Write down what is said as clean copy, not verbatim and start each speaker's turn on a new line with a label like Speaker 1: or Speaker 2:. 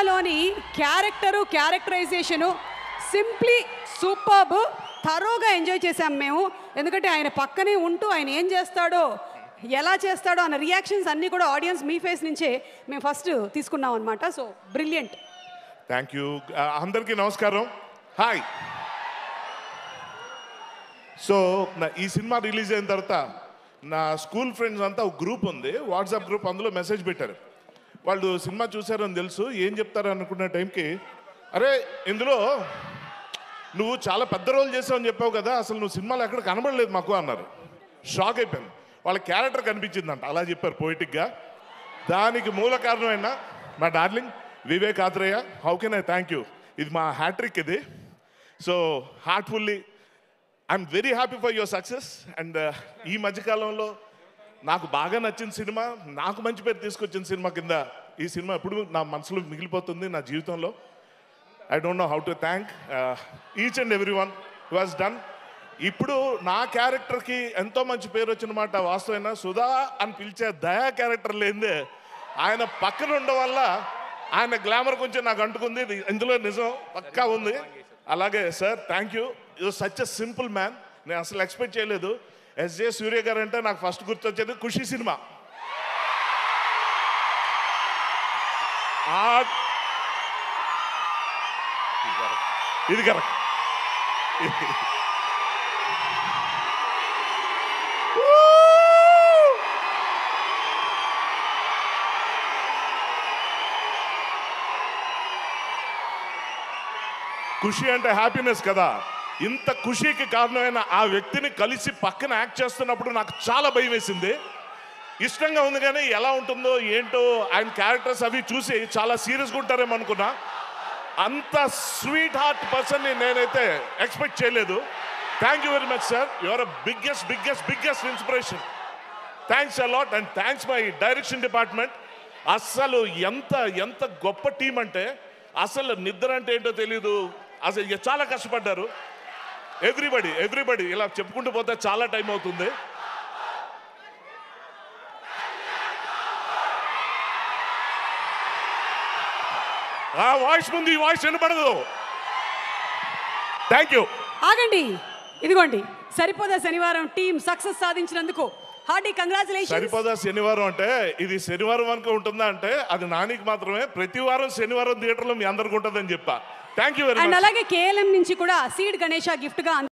Speaker 1: సినిమాలోని characterisation simply superb. థరోగా enjoy చేశాం మేము. ఎందుకంటే ఆయన పక్కనే ఉంటూ ఆయన ఏం చేస్తాడో ఎలా చేస్తాడో అన్న రియాక్షన్స్ అన్నీ కూడా ఆడియన్స్ మీ ఫేస్ నుంచే మేము ఫస్ట్ తీసుకున్నాం అనమాట. So brilliant.
Speaker 2: Thank you. అందరికీ నమస్కారం. హాయ్. సో ఈ సినిమా రిలీజ్ అయిన తర్వాత నా స్కూల్ ఫ్రెండ్స్ అంతా ఒక గ్రూప్ ఉంది, వాట్సాప్ గ్రూప్. అందులో మెసేజ్ పెట్టారు. వాళ్ళు సినిమా చూసారని తెలుసు, ఏం చెప్తారు అనుకున్న టైంకి, అరే ఇందులో నువ్వు చాలా పెద్ద రోల్ చేసావని చెప్పావు కదా, అసలు నువ్వు సినిమాలో ఎక్కడ కనబడలేదు మాకు అన్నారు. షాక్ అయిపోయాను. వాళ్ళ క్యారెక్టర్ కనిపించిందంట, అలా చెప్పారు పోయిటిక్గా. దానికి మూల కారణమైన మా darling Vivek Athreya. How can I thank you. ఇది మా హ్యాట్రిక్ ఇది. So heartfully I'm very happy for your success. And ఈ మధ్యకాలంలో నాకు బాగా నచ్చిన సినిమా, నాకు మంచి పేరు తీసుకొచ్చిన సినిమా కింద ఈ సినిమా ఎప్పుడు నా మనసులో మిగిలిపోతుంది నా జీవితంలో. I don't know how to thank each and every one who has done. ఇప్పుడు నా క్యారెక్టర్కి ఎంతో మంచి పేరు వచ్చిన మాట వాస్తవైన. సుధా అని పిలిచే దయా క్యారెక్టర్ లేదే ఆయన పక్కన ఉండడం వల్ల ఆయన గ్లామర్ కొంచెం నాకు అంటుకుంది. ఇందులో నిజం పక్కా ఉంది. అలాగే sir thank you. You such a simple man. నేను అసలు ఎక్స్పెక్ట్ చేయలేదు. ఎస్జే సూర్య గారు అంటే నాకు ఫస్ట్ గుర్తొచ్చేది ఖుషి సినిమా. ఇది కరెక్ట్. ఖుషి అంటే హ్యాపీనెస్ కదా. ఇంత ఖుషికి కారణమైన ఆ వ్యక్తిని కలిసి పక్కన యాక్ట్ చేస్తున్నప్పుడు నాకు చాలా భయం వేసింది. ఇష్టంగా ఉంది కానీ ఎలా ఉంటుందో ఏంటో ఆయన క్యారెక్టర్స్ అవి చూసి చాలా సీరియస్గా ఉంటారేమో అనుకున్నా. అంత స్వీట్ హార్ట్ పర్సన్ని నేనైతే ఎక్స్పెక్ట్ చేయలేదు. Thank you very much sir. Your biggest inspiration. Thanks a lot. And thanks my direction department. అస్సలు ఎంత గొప్ప టీం అంటే అసలు నిద్ర అంటే ఏంటో తెలీదు. అసలు చాలా కష్టపడ్డారు. ఎవ్రీబడి ఇలా చెప్పుకుంటూ పోతే చాలా టైం అవుతుంది. ఆ వాయిస్ ముందు ఈ వాయిస్ వినపడదు. Thank you.
Speaker 1: ఆగండి, ఇదిగోండి సరిపోదా శనివారం టీం సక్సెస్ సాధించినందుకు హార్డీ కంగ్రాచులేషన్స్.
Speaker 2: సరిపోదా శనివారం అంటే ఇది శనివారం వరకు ఉంటుందా అంటే అది నానికి మాత్రమే. ప్రతి వారం శనివారం థియేటర్లో మీ అందరికి ఉంటుందని చెప్పా. Thank you very much.
Speaker 1: And అలాగే కేఎల్ఎం నుంచి కూడా సీడ్ గణేష గిఫ్ట్ గా